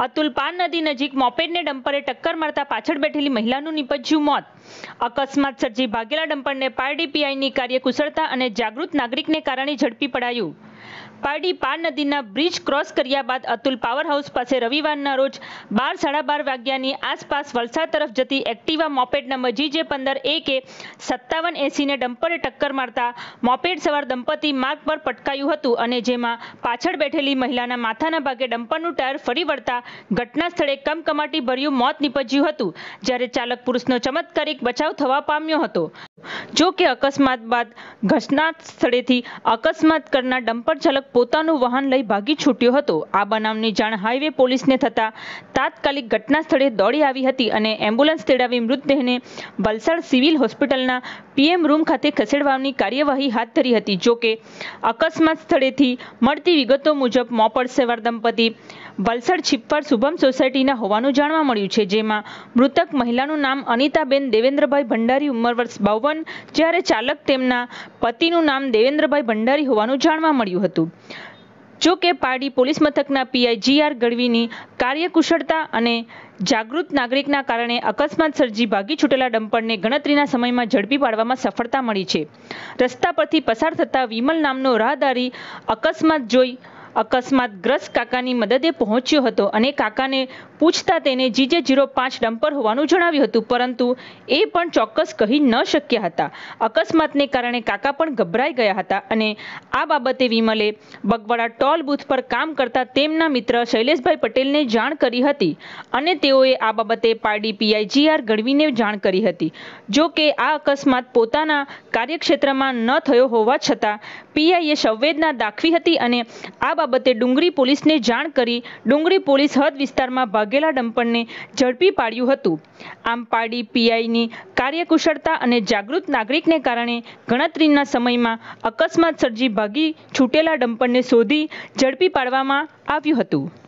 અતુલ પાર નદી નજીક મોપેડને ડમ્પરે ટક્કર મારતા પાછળ બેઠેલી મહિલાનું નીપજ્યું મોત। અકસ્માત સર્જી ભાગેલા ડમ્પરને પારડી પીઆઈની કાર્યકુશળતા અને જાગૃત નાગરિકને કારણે ઝડપી પડાયું। પારડી પાર નદીના બ્રિજ ક્રોસ કર્યા બાદ અતુલ પાવર હાઉસ પાસે રવિવારના રોજ 12:30 વાગ્યાની આસપાસ વલસાડ તરફ જતી એક્ટિવા મોપેડ નંબર GJ15A કે 5780ને ડમ્પરે ટક્કર મારતા મોપેડ સવાર દંપતી માર્ગ પર પટકાયું હતું અને જેમાં પાછળ બેઠેલી મહિલાના માથાના ભાગે ડમ્પરનું ટાયર ફરી વળતા ઘટના સ્થળે કમકમાટી ભર્યું મોત નીપજ્યું હતું, જ્યારે ચાલક પુરુષનો ચમત્કારિક બચાવ થવા પામ્યો હતો। જો કે અકસ્માત બાદ ઘટના સ્થળેથી અકસ્માત કરનાર ડમ્પર ચાલક પોતાનું વાહન લઈ ભાગી છૂટ્યો હતો। આ બનાવની જાણ હાઈવે પોલીસને થતા તાત્કાલિક ઘટના સ્થળે દોડી આવી હતી અને એમ્બ્યુલન્સ તેડાવી મૃતદેહને વલસાડ સિવિલ હોસ્પિટલના PM રૂમ ખાતે ખસેડવાની કાર્યવાહી હાથ ધરી હતી। જો કે અકસ્માત સ્થળેથી મળતી વિગતો મુજબ મોપેડ સવાર દંપતી વલસાડ છીપવાડ શુભમ સોસાયટીના હોવાનું જાણવા મળ્યું છે, જેમાં મૃતક મહિલાનું નામ અનિતાબેન દેવેન્દ્રભાઈ ભંડારી ઉંમર વર્ષ 52, જ્યારે ચાલક તેમના પતિનું નામ દેવેન્દ્રભાઈ ભંડારી હોવાનું જાણવા મળ્યું હતું। જો કે પારડી પોલીસ મથકના PI GR ગઢવીની કાર્યકુશળતા અને જાગૃત નાગરિકના કારણે અકસ્માત સર્જી ભાગી છૂટેલા ડમ્પરને ગણતરીના સમયમાં ઝડપી પાડવામાં સફળતા મળી છે। રસ્તા પરથી પસાર થતા વિમલ નામનો રાહદારી અકસ્માત જોઈ અકસ્માતગ્રસ્ત કાકાની મદદે પહોંચ્યો હતો અને કાકાને પૂછતા તેને GJ05 ડમ્પર હોવાનું જણાવ્યું હતું, પરંતુ એ પણ ચોક્કસ કહી ન શક્યા હતા। અકસ્માતને કારણે કાકા પણ ગભરાઈ ગયા હતા અને આ બાબતે વિમલે બગવાડા ટોલ બૂથ પર કામ કરતા તેમના મિત્ર શૈલેષભાઈ પટેલને જાણ કરી હતી અને તેઓએ આ બાબતે પારડી PI GR ગઢવીને જાણ કરી હતી। જો કે આ અકસ્માત પોતાના કાર્યક્ષેત્રમાં ન થયો હોવા છતાં PIએ સંવેદના દાખવી હતી અને આ બાબતે ડુંગરી પોલીસને જાણ કરી ડુંગરી પોલીસ હદ વિસ્તારમાં ભાગેલા ડમ્પરને ઝડપી પાડ્યું હતું। આમ પારડી PIની કાર્યકુશળતા અને જાગૃત નાગરિકને કારણે ગણતરીના સમયમાં અકસ્માત સર્જી ભાગી છૂટેલા ડમ્પરને શોધી ઝડપી પાડવામાં આવ્યું હતું।